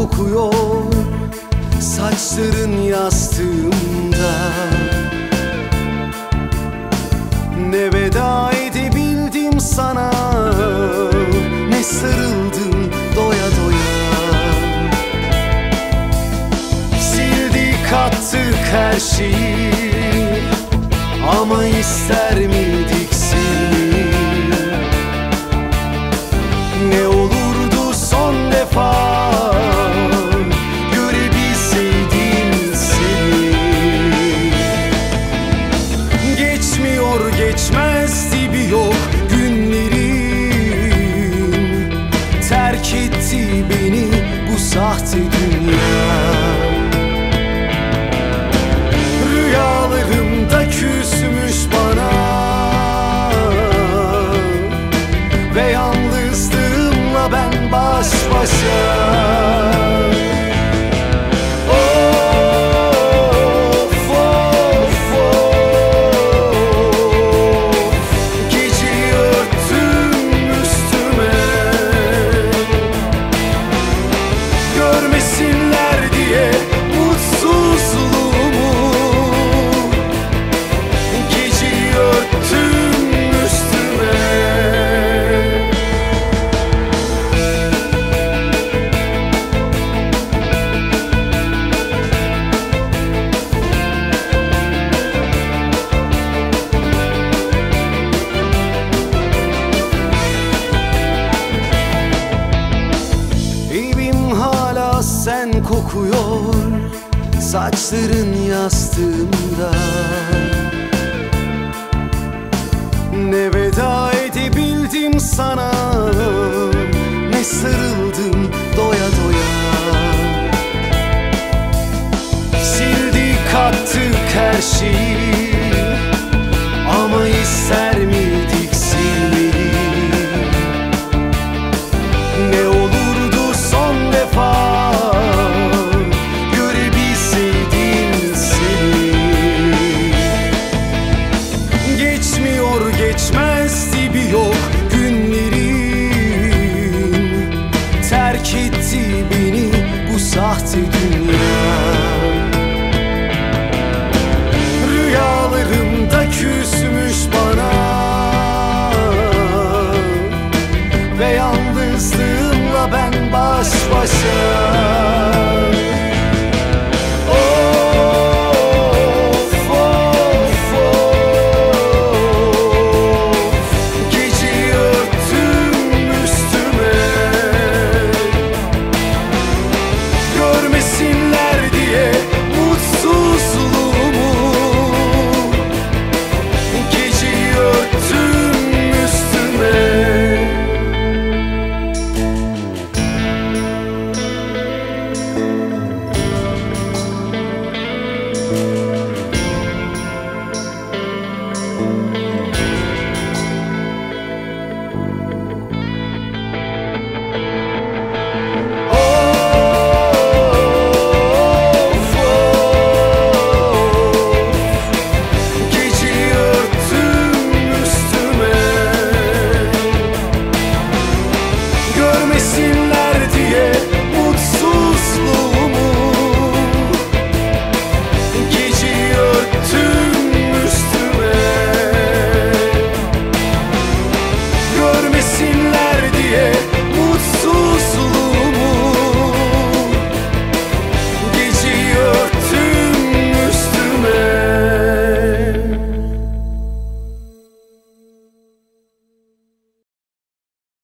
kokuyor saçların yastığımda. Ne veda edebildim sana, ne sarıldım doya doya. Sildik attık her şeyi, ama ister miydik seni? Ne olurdu son defa görebilseydim seni. Geçmiyor geçmez dibi yok günlerim, terk etti beni bu sahte dünya. Rüyalarımda küsmüş bana ve yalnızlığımla ben baş başa. Sen kokuyor saçların yastığımda. Ne veda edebildim sana, ne sarıldım doya doya. Sildik attık her şeyi,